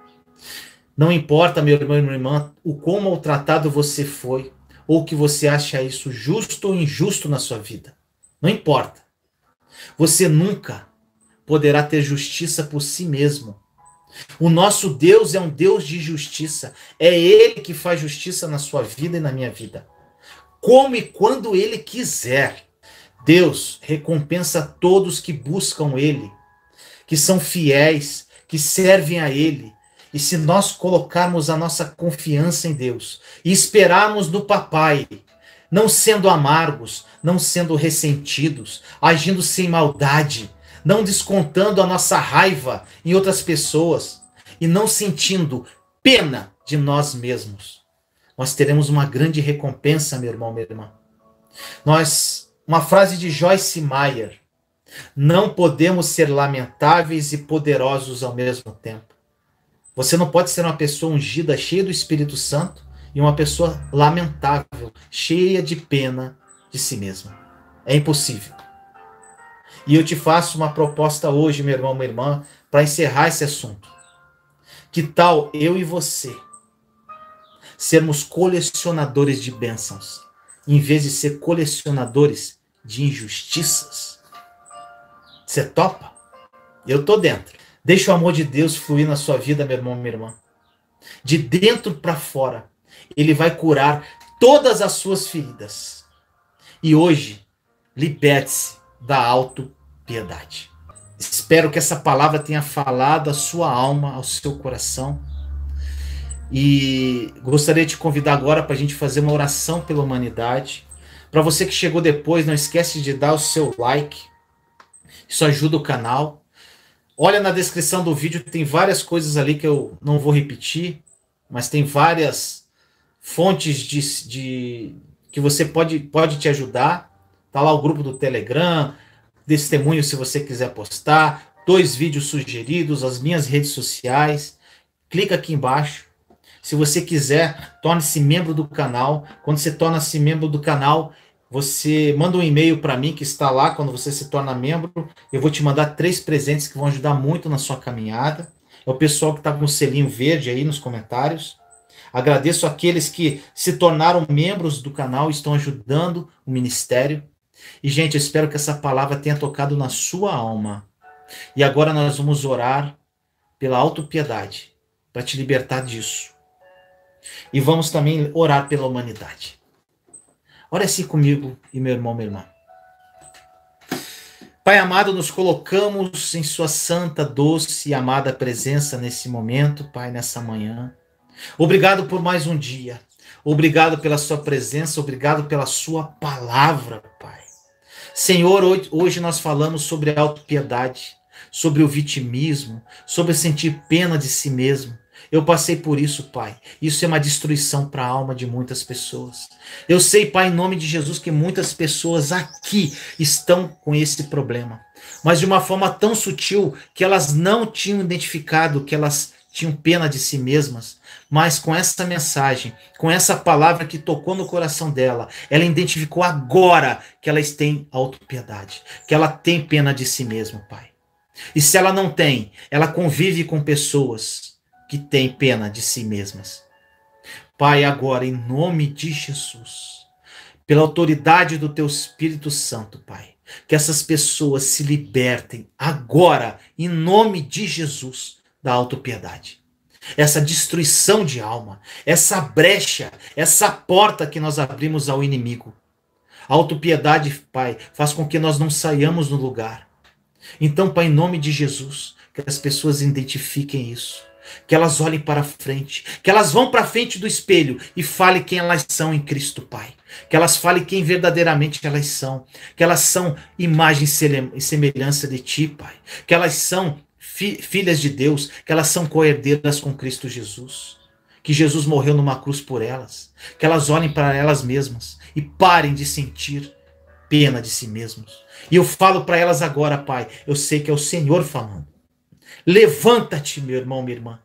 Não importa, meu irmão e minha irmã, o quão maltratado você foi, ou que você acha isso justo ou injusto na sua vida. Não importa. Você nunca poderá ter justiça por si mesmo. O nosso Deus é um Deus de justiça. É Ele que faz justiça na sua vida e na minha vida. Como e quando Ele quiser. Deus recompensa todos que buscam Ele, que são fiéis, que servem a Ele. E se nós colocarmos a nossa confiança em Deus e esperarmos no Papai, não sendo amargos, não sendo ressentidos, agindo sem maldade, não descontando a nossa raiva em outras pessoas e não sentindo pena de nós mesmos, nós teremos uma grande recompensa, meu irmão, minha irmã. Nós, uma frase de Joyce Meyer: não podemos ser lamentáveis e poderosos ao mesmo tempo. Você não pode ser uma pessoa ungida, cheia do Espírito Santo, e uma pessoa lamentável, cheia de pena de si mesma. É impossível. E eu te faço uma proposta hoje, meu irmão, minha irmã, para encerrar esse assunto. Que tal eu e você sermos colecionadores de bênçãos, em vez de ser colecionadores de injustiças? Você topa? Eu tô dentro. Deixa o amor de Deus fluir na sua vida, meu irmão, minha irmã. De dentro para fora, Ele vai curar todas as suas feridas. E hoje, liberte-se da autopiedade. Espero que essa palavra tenha falado à sua alma, ao seu coração. E gostaria de te convidar agora para a gente fazer uma oração pela humanidade. Para você que chegou depois, não esquece de dar o seu like. Isso ajuda o canal. Olha na descrição do vídeo, tem várias coisas ali que eu não vou repetir, mas tem várias fontes de, de que você pode, pode te ajudar. Tá lá o grupo do Telegram, testemunho se você quiser postar, dois vídeos sugeridos, as minhas redes sociais. Clica aqui embaixo. Se você quiser, torne-se membro do canal. Quando você torna-se membro do canal, você manda um e-mail para mim que está lá. Quando você se torna membro, eu vou te mandar três presentes que vão ajudar muito na sua caminhada. É o pessoal que está com o selinho verde aí nos comentários. Agradeço aqueles que se tornaram membros do canal e estão ajudando o ministério. E, gente, eu espero que essa palavra tenha tocado na sua alma. E agora nós vamos orar pela autopiedade, para te libertar disso. E vamos também orar pela humanidade. Ora assim comigo e meu irmão, minha irmã. Pai amado, nos colocamos em sua santa, doce e amada presença nesse momento, Pai, nessa manhã. Obrigado por mais um dia. Obrigado pela sua presença, obrigado pela sua palavra, Pai. Senhor, hoje nós falamos sobre a autopiedade, sobre o vitimismo, sobre sentir pena de si mesmo. Eu passei por isso, Pai. Isso é uma destruição para a alma de muitas pessoas. Eu sei, Pai, em nome de Jesus, que muitas pessoas aqui estão com esse problema. Mas de uma forma tão sutil que elas não tinham identificado que elas tinham pena de si mesmas. Mas com essa mensagem, com essa palavra que tocou no coração dela, ela identificou agora que elas têm autopiedade, que ela tem pena de si mesma, Pai. E se ela não tem, ela convive com pessoas que têm pena de si mesmas. Pai, agora, em nome de Jesus, pela autoridade do Teu Espírito Santo, Pai, que essas pessoas se libertem agora, em nome de Jesus, da autopiedade. Essa destruição de alma, essa brecha, essa porta que nós abrimos ao inimigo. A autopiedade, Pai, faz com que nós não saiamos do lugar. Então, Pai, em nome de Jesus, que as pessoas identifiquem isso. Que elas olhem para frente, que elas vão para frente do espelho e falem quem elas são em Cristo, Pai. Que elas falem quem verdadeiramente elas são. Que elas são imagem e semelhança de Ti, Pai. Que elas são fi- filhas de Deus, que elas são co-herdeiras com Cristo Jesus. Que Jesus morreu numa cruz por elas. Que elas olhem para elas mesmas e parem de sentir pena de si mesmos. E eu falo para elas agora, Pai, eu sei que é o Senhor falando. Levanta-te, meu irmão, minha irmã.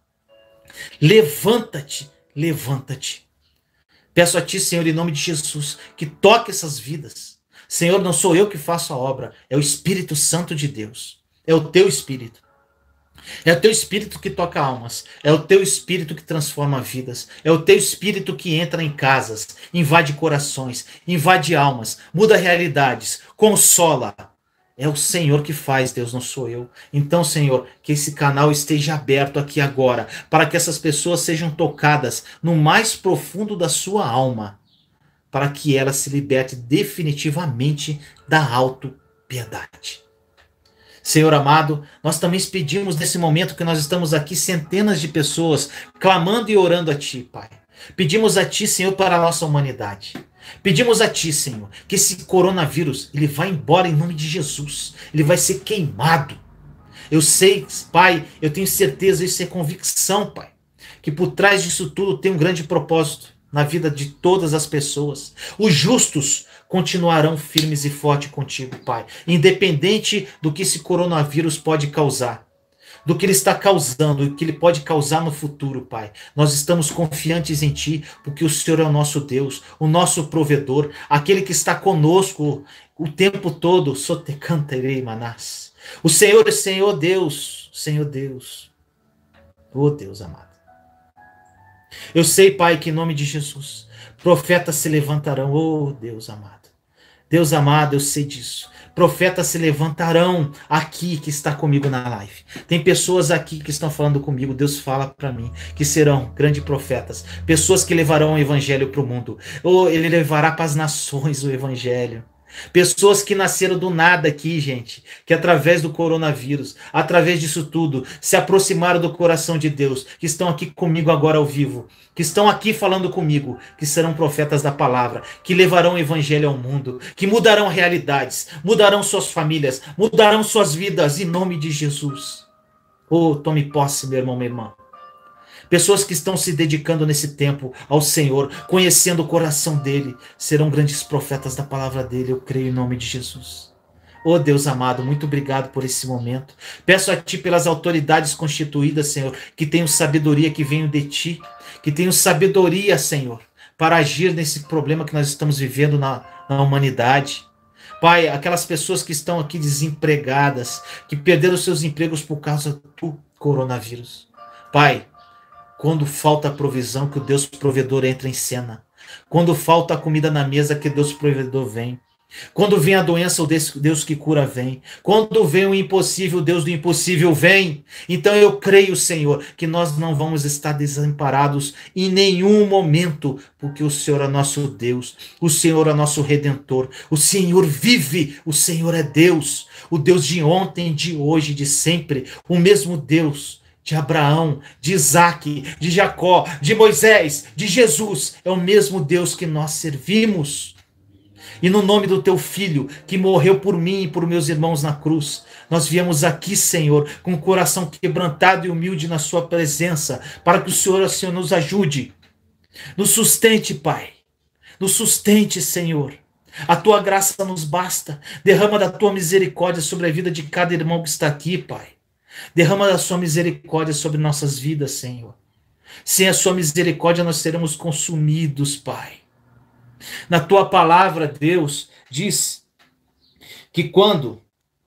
Levanta-te, levanta-te. Peço a Ti, Senhor, em nome de Jesus, que toque essas vidas. Senhor, não sou eu que faço a obra, é o Espírito Santo de Deus. É o Teu Espírito. É o Teu Espírito que toca almas. É o Teu Espírito que transforma vidas. É o Teu Espírito que entra em casas, invade corações, invade almas, muda realidades, consola. É o Senhor que faz, Deus, não sou eu. Então, Senhor, que esse canal esteja aberto aqui agora, para que essas pessoas sejam tocadas no mais profundo da sua alma, para que ela se liberte definitivamente da autopiedade. Senhor amado, nós também pedimos nesse momento que nós estamos aqui, centenas de pessoas, clamando e orando a Ti, Pai. Pedimos a Ti, Senhor, para a nossa humanidade. Pedimos a Ti, Senhor, que esse coronavírus, ele vai embora em nome de Jesus. Ele vai ser queimado. Eu sei, Pai, eu tenho certeza, isso é convicção, Pai, que por trás disso tudo tem um grande propósito na vida de todas as pessoas. Os justos continuarão firmes e fortes contigo, Pai, independente do que esse coronavírus pode causar. Do que ele está causando, do que ele pode causar no futuro, Pai. Nós estamos confiantes em Ti, porque o Senhor é o nosso Deus, o nosso provedor, aquele que está conosco o tempo todo. Sote cantarei manás. O Senhor é Senhor Deus, Senhor Deus. Oh Deus amado. Eu sei, Pai, que em nome de Jesus, profetas se levantarão. Oh Deus amado. Deus amado, eu sei disso. Profetas se levantarão aqui que está comigo na live. Tem pessoas aqui que estão falando comigo. Deus fala para mim que serão grandes profetas. Pessoas que levarão o evangelho para o mundo. Ou ele levará para as nações o evangelho. Pessoas que nasceram do nada aqui, gente, que através do coronavírus, através disso tudo, se aproximaram do coração de Deus, que estão aqui comigo agora ao vivo, que estão aqui falando comigo, que serão profetas da palavra, que levarão o evangelho ao mundo, que mudarão realidades, mudarão suas famílias, mudarão suas vidas, em nome de Jesus. Oh, tome posse, meu irmão, minha irmã. Pessoas que estão se dedicando nesse tempo ao Senhor, conhecendo o coração dele, serão grandes profetas da palavra dele, eu creio em nome de Jesus. Oh Deus amado, muito obrigado por esse momento. Peço a Ti pelas autoridades constituídas, Senhor, que tenham sabedoria que venham de Ti, que tenham sabedoria, Senhor, para agir nesse problema que nós estamos vivendo na, na humanidade. Pai, aquelas pessoas que estão aqui desempregadas, que perderam seus empregos por causa do coronavírus. Pai, quando falta a provisão, que o Deus provedor entra em cena. Quando falta a comida na mesa, que Deus provedor vem. Quando vem a doença, o Deus que cura vem. Quando vem o impossível, o Deus do impossível vem. Então eu creio, Senhor, que nós não vamos estar desamparados em nenhum momento, porque o Senhor é nosso Deus, o Senhor é nosso Redentor, o Senhor vive, o Senhor é Deus, o Deus de ontem, de hoje, de sempre, o mesmo Deus de Abraão, de Isaac, de Jacó, de Moisés, de Jesus, é o mesmo Deus que nós servimos. E no nome do teu Filho, que morreu por mim e por meus irmãos na cruz, nós viemos aqui, Senhor, com o coração quebrantado e humilde na sua presença, para que o Senhor, Senhor, nos ajude, nos sustente, Pai, nos sustente, Senhor. A tua graça nos basta. Derrama da tua misericórdia sobre a vida de cada irmão que está aqui, Pai. Derrama da sua misericórdia sobre nossas vidas, Senhor. Sem a sua misericórdia nós seremos consumidos, Pai. Na tua palavra, Deus diz que quando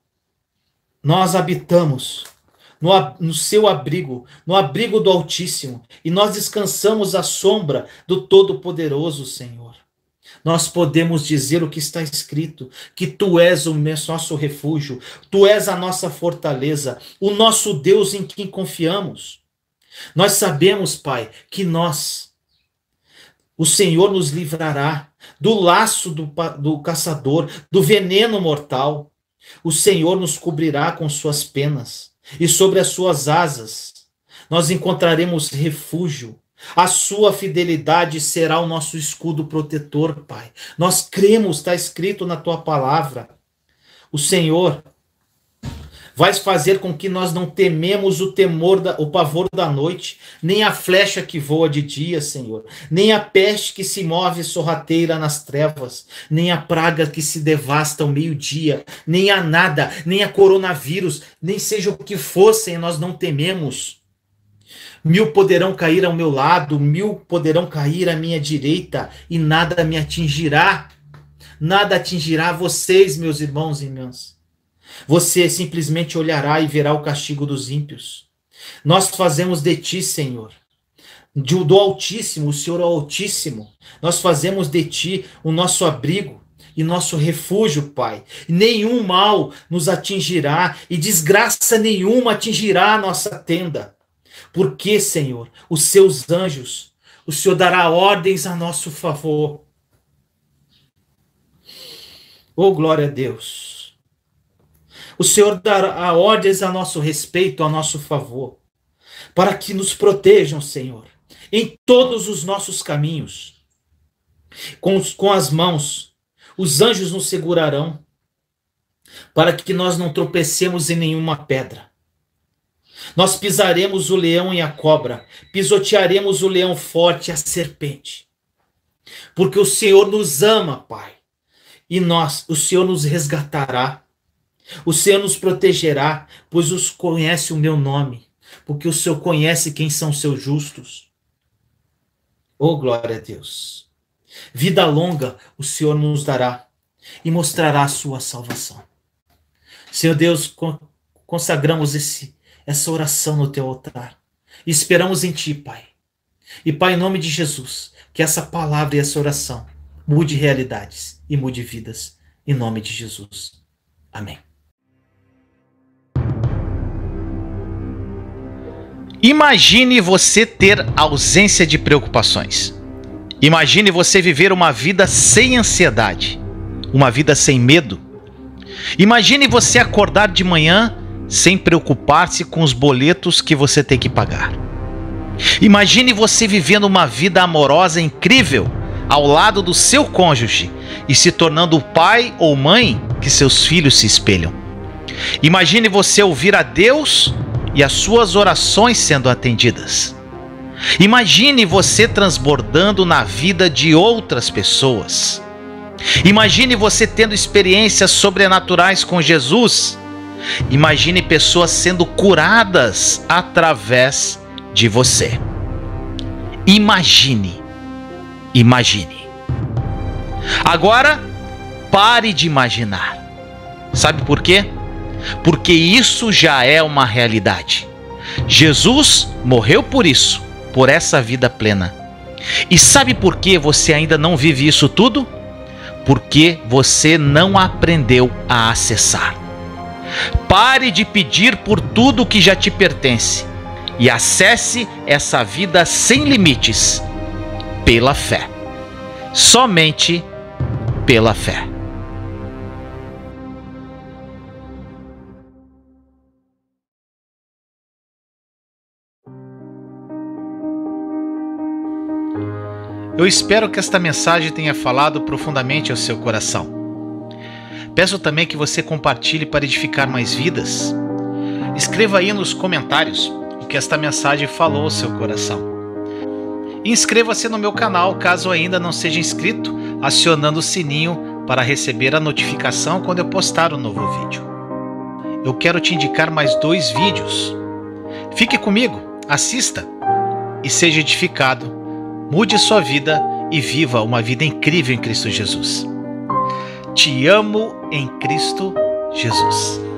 nós habitamos no, no seu abrigo, no abrigo do Altíssimo, e nós descansamos à sombra do Todo-Poderoso, Senhor, nós podemos dizer o que está escrito, que tu és o nosso refúgio, tu és a nossa fortaleza, o nosso Deus em quem confiamos. Nós sabemos, Pai, que nós, o Senhor nos livrará do laço do, do caçador, do veneno mortal. O Senhor nos cobrirá com suas penas, e sobre as suas asas nós encontraremos refúgio. A sua fidelidade será o nosso escudo protetor, Pai. Nós cremos, está escrito na tua palavra. O Senhor vai fazer com que nós não tememos o temor, da, o pavor da noite, nem a flecha que voa de dia, Senhor, nem a peste que se move sorrateira nas trevas, nem a praga que se devasta ao meio-dia, nem a nada, nem a coronavírus, nem seja o que fossem, nós não tememos. Mil poderão cair ao meu lado, mil poderão cair à minha direita, e nada me atingirá. Nada atingirá vocês, meus irmãos e irmãs. Você simplesmente olhará e verá o castigo dos ímpios. Nós fazemos de ti, Senhor, do Altíssimo, o Senhor é o Altíssimo. Nós fazemos de ti o nosso abrigo e nosso refúgio, Pai. Nenhum mal nos atingirá e desgraça nenhuma atingirá a nossa tenda. Porque, Senhor, os seus anjos, o Senhor dará ordens a nosso favor. Oh, glória a Deus. O Senhor dará ordens a nosso respeito, a nosso favor, para que nos protejam, Senhor, em todos os nossos caminhos. Com, com as mãos, os anjos nos segurarão, para que nós não tropecemos em nenhuma pedra. Nós pisaremos o leão e a cobra, pisotearemos o leão forte e a serpente. Porque o Senhor nos ama, Pai, e nós, o Senhor nos resgatará. O Senhor nos protegerá, pois os conhece o meu nome, porque o Senhor conhece quem são seus justos. Oh, glória a Deus. Vida longa o Senhor nos dará e mostrará a sua salvação. Senhor Deus, consagramos esse, essa oração no teu altar. E esperamos em ti, Pai. E, Pai, em nome de Jesus, que essa palavra e essa oração mude realidades e mude vidas. Em nome de Jesus. Amém. Imagine você ter ausência de preocupações. Imagine você viver uma vida sem ansiedade, uma vida sem medo. Imagine você acordar de manhã sem preocupar-se com os boletos que você tem que pagar. Imagine você vivendo uma vida amorosa incrível ao lado do seu cônjuge e se tornando o pai ou mãe que seus filhos se espelham. Imagine você ouvir a Deus e as suas orações sendo atendidas. Imagine você transbordando na vida de outras pessoas. Imagine você tendo experiências sobrenaturais com Jesus. Imagine pessoas sendo curadas através de você. Imagine. Imagine. Agora, pare de imaginar. Sabe por quê? Porque isso já é uma realidade. Jesus morreu por isso, por essa vida plena. E sabe por que você ainda não vive isso tudo? porque você não aprendeu a acessar. Pare de pedir por tudo que já te pertence e acesse essa vida sem limites pela fé. Somente pela fé. Eu espero que esta mensagem tenha falado profundamente ao seu coração. Peço também que você compartilhe para edificar mais vidas. Escreva aí nos comentários o que esta mensagem falou ao seu coração. E inscreva-se no meu canal caso ainda não seja inscrito, acionando o sininho para receber a notificação quando eu postar um novo vídeo. Eu quero te indicar mais dois vídeos. Fique comigo, assista e seja edificado. Mude sua vida e viva uma vida incrível em Cristo Jesus. Te amo em Cristo Jesus.